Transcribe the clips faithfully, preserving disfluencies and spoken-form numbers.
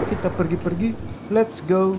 Yuk kita pergi-pergi, let's go.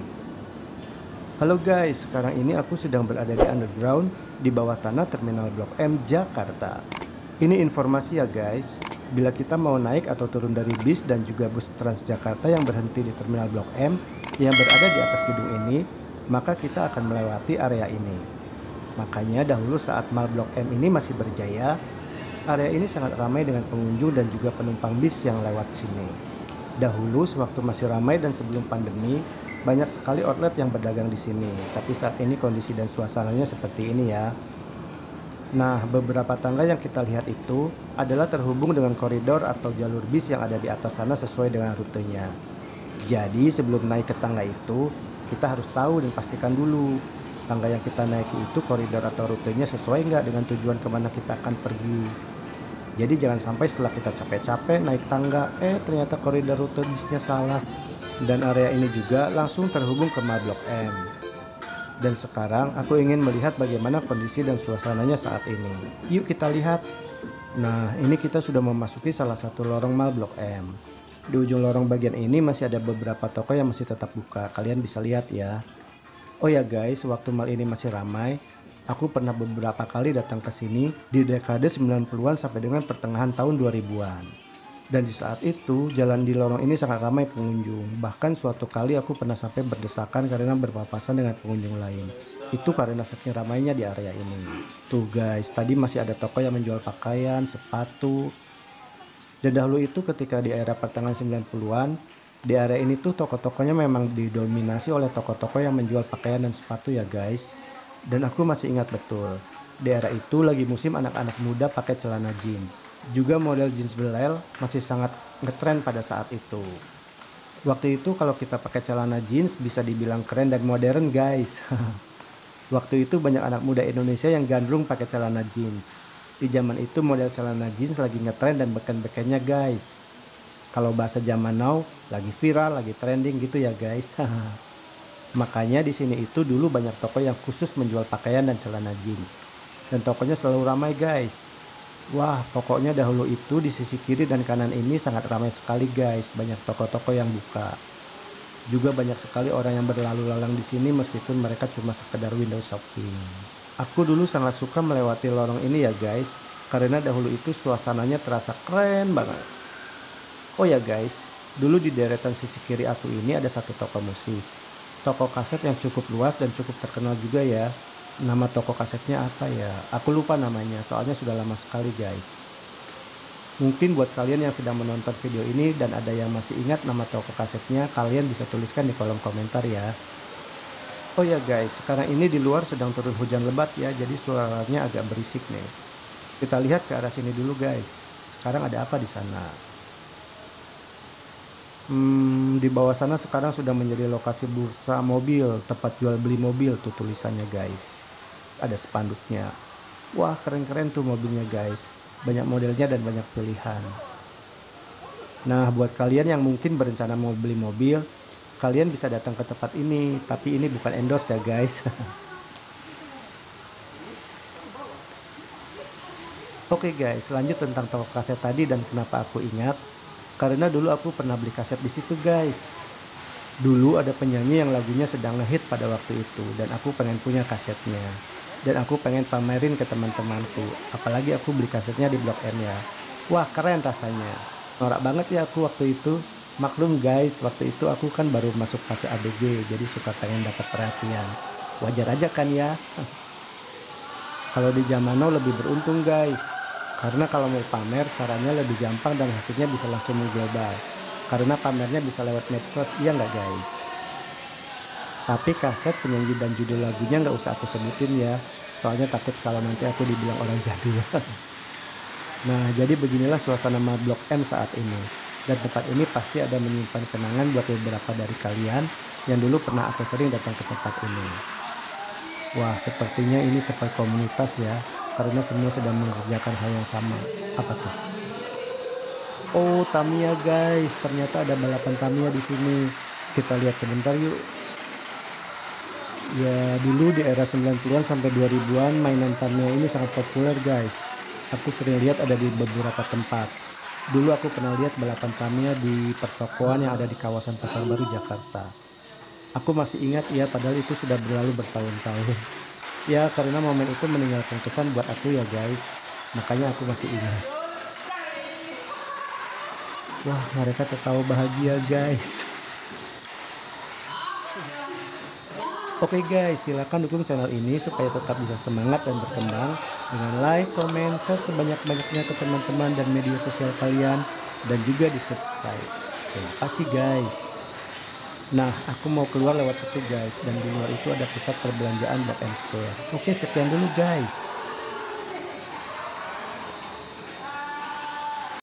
Halo guys, sekarang ini aku sedang berada di underground di bawah tanah Terminal Blok M Jakarta. Ini informasi ya guys, bila kita mau naik atau turun dari bis dan juga bus Transjakarta yang berhenti di Terminal Blok M yang berada di atas gedung ini, maka kita akan melewati area ini. Makanya dahulu saat Mal Blok M ini masih berjaya, area ini sangat ramai dengan pengunjung dan juga penumpang bis yang lewat sini. Dahulu sewaktu masih ramai dan sebelum pandemi, banyak sekali outlet yang berdagang di sini. Tapi saat ini kondisi dan suasananya seperti ini ya. Nah, beberapa tangga yang kita lihat itu adalah terhubung dengan koridor atau jalur bis yang ada di atas sana sesuai dengan rutenya. Jadi sebelum naik ke tangga itu, kita harus tahu dan pastikan dulu tangga yang kita naiki itu koridor atau rutenya sesuai nggak dengan tujuan kemana kita akan pergi. Jadi jangan sampai setelah kita capek-capek naik tangga, eh ternyata koridor rute bisnya salah. Dan area ini juga langsung terhubung ke Mal Blok M. Dan sekarang aku ingin melihat bagaimana kondisi dan suasananya saat ini. Yuk kita lihat. Nah, ini kita sudah memasuki salah satu lorong Mal Blok M. Di ujung lorong bagian ini masih ada beberapa toko yang masih tetap buka. Kalian bisa lihat ya. Oh ya guys, waktu mal ini masih ramai, aku pernah beberapa kali datang ke sini di dekade sembilan puluhan sampai dengan pertengahan tahun dua ribuan. Dan di saat itu, jalan di lorong ini sangat ramai pengunjung. Bahkan suatu kali aku pernah sampai berdesakan karena berpapasan dengan pengunjung lain. Itu karena saking ramainya di area ini. Tuh guys, tadi masih ada toko yang menjual pakaian, sepatu. Dan dahulu itu ketika di era pertengahan sembilan puluhan, di area ini tuh toko-tokonya memang didominasi oleh toko-toko yang menjual pakaian dan sepatu ya guys. Dan aku masih ingat betul, di era itu lagi musim anak-anak muda pakai celana jeans. Juga model jeans belel masih sangat ngetren pada saat itu. Waktu itu kalau kita pakai celana jeans bisa dibilang keren dan modern guys. Waktu itu banyak anak muda Indonesia yang gandrung pakai celana jeans. Di zaman itu model celana jeans lagi ngetren dan beken-bekennya guys. Kalau bahasa zaman now, lagi viral, lagi trending gitu ya guys. Makanya di sini itu dulu banyak toko yang khusus menjual pakaian dan celana jeans. Dan tokonya selalu ramai guys. Wah, pokoknya dahulu itu di sisi kiri dan kanan ini sangat ramai sekali guys. Banyak toko-toko yang buka. Juga banyak sekali orang yang berlalu lalang di sini meskipun mereka cuma sekedar window shopping. Aku dulu sangat suka melewati lorong ini ya guys. Karena dahulu itu suasananya terasa keren banget. Oh ya guys, dulu di deretan sisi kiri aku ini ada satu toko musik. Toko kaset yang cukup luas dan cukup terkenal juga ya. Nama toko kasetnya apa ya? Aku lupa namanya, soalnya sudah lama sekali guys. Mungkin buat kalian yang sedang menonton video ini dan ada yang masih ingat nama toko kasetnya, kalian bisa tuliskan di kolom komentar ya. Oh ya guys, sekarang ini di luar sedang turun hujan lebat ya, jadi suaranya agak berisik nih. Kita lihat ke arah sini dulu guys. Sekarang ada apa di sana? Hmm, di bawah sana sekarang sudah menjadi lokasi bursa mobil, tempat jual beli mobil tuh tulisannya guys. Ada spanduknya. Wah, keren-keren tuh mobilnya guys. Banyak modelnya dan banyak pilihan. Nah, buat kalian yang mungkin berencana mau beli mobil, kalian bisa datang ke tempat ini. Tapi ini bukan endorse ya guys. Oke guys, lanjut tentang toko kaset tadi dan kenapa aku ingat. Karena dulu aku pernah beli kaset di situ guys. Dulu ada penyanyi yang lagunya sedang ngehit pada waktu itu dan aku pengen punya kasetnya. Dan aku pengen pamerin ke teman-temanku. Apalagi aku beli kasetnya di Blok M ya. Wah, keren rasanya. Norak banget ya aku waktu itu. Maklum guys, waktu itu aku kan baru masuk fase A B G, jadi suka pengen dapat perhatian. Wajar aja kan ya. Kalau di zaman now lebih beruntung guys. Karena kalau mau pamer caranya lebih gampang dan hasilnya bisa langsung global. Karena pamernya bisa lewat medsos, iya nggak guys? Tapi kaset, penyanyi dan judul lagunya nggak usah aku sebutin ya. Soalnya takut kalau nanti aku dibilang orang jadul. Nah, jadi beginilah suasana Mal Blok M saat ini. Dan tempat ini pasti ada menyimpan kenangan buat beberapa dari kalian yang dulu pernah atau sering datang ke tempat ini. Wah, sepertinya ini tempat komunitas ya. Karena semua sedang mengerjakan hal yang sama. Apa tuh? Oh, Tamiya guys, ternyata ada balapan Tamiya di sini. Kita lihat sebentar yuk. Ya, dulu di era sembilan puluhan sampai dua ribuan mainan Tamiya ini sangat populer guys. Aku sering lihat ada di beberapa tempat. Dulu aku pernah lihat balapan Tamiya di pertokoan yang ada di kawasan Pasar Baru, Jakarta. Aku masih ingat ya, padahal itu sudah berlalu bertahun-tahun. Ya, karena momen itu meninggalkan kesan buat aku ya guys. Makanya aku masih ingat. Wah, mereka tertawa bahagia guys. Oke guys, silakan dukung channel ini supaya tetap bisa semangat dan berkembang dengan like, comment, share sebanyak-banyaknya ke teman-teman dan media sosial kalian, dan juga di subscribe. Terima kasih guys. Nah, aku mau keluar lewat situ guys, dan di luar itu ada pusat perbelanjaan Blok M Square. Oke, sekian dulu guys.